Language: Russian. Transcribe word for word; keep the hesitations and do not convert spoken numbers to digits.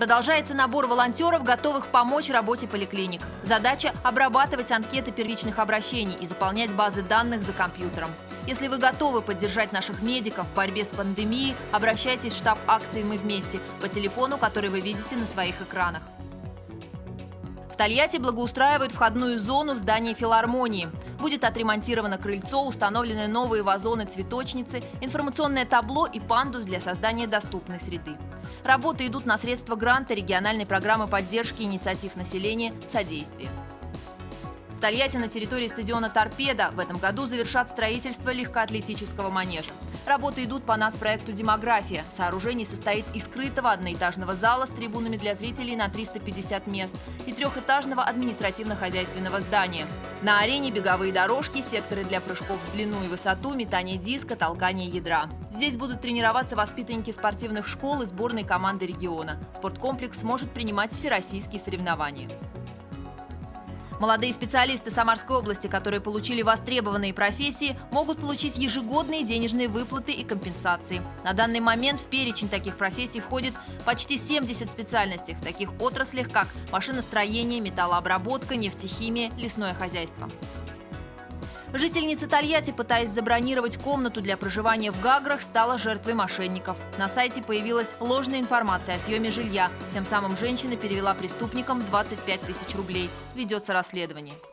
Продолжается набор волонтеров, готовых помочь работе поликлиник. Задача – обрабатывать анкеты первичных обращений и заполнять базы данных за компьютером. Если вы готовы поддержать наших медиков в борьбе с пандемией, обращайтесь в штаб акции «Мы вместе» по телефону, который вы видите на своих экранах. В Тольятти благоустраивают входную зону в здании филармонии. Будет отремонтировано крыльцо, установлены новые вазоны-цветочницы, информационное табло и пандус для создания доступной среды. Работы идут на средства гранта региональной программы поддержки инициатив населения «Содействие». В Тольятти на территории стадиона «Торпедо» в этом году завершат строительство легкоатлетического манежа. Работы идут по нацпроекту «Демография». Сооружение состоит из скрытого одноэтажного зала с трибунами для зрителей на триста пятьдесят мест и трехэтажного административно-хозяйственного здания. На арене беговые дорожки, секторы для прыжков в длину и высоту, метание диска, толкание ядра. Здесь будут тренироваться воспитанники спортивных школ и сборной команды региона. Спорткомплекс сможет принимать всероссийские соревнования. Молодые специалисты Самарской области, которые получили востребованные профессии, могут получить ежегодные денежные выплаты и компенсации. На данный момент в перечень таких профессий входит почти семьдесят специальностей в таких отраслях, как машиностроение, металлообработка, нефтехимия, лесное хозяйство. Жительница Тольятти, пытаясь забронировать комнату для проживания в Гаграх, стала жертвой мошенников. На сайте появилась ложная информация о съеме жилья. Тем самым женщина перевела преступникам двадцать пять тысяч рублей. Ведется расследование.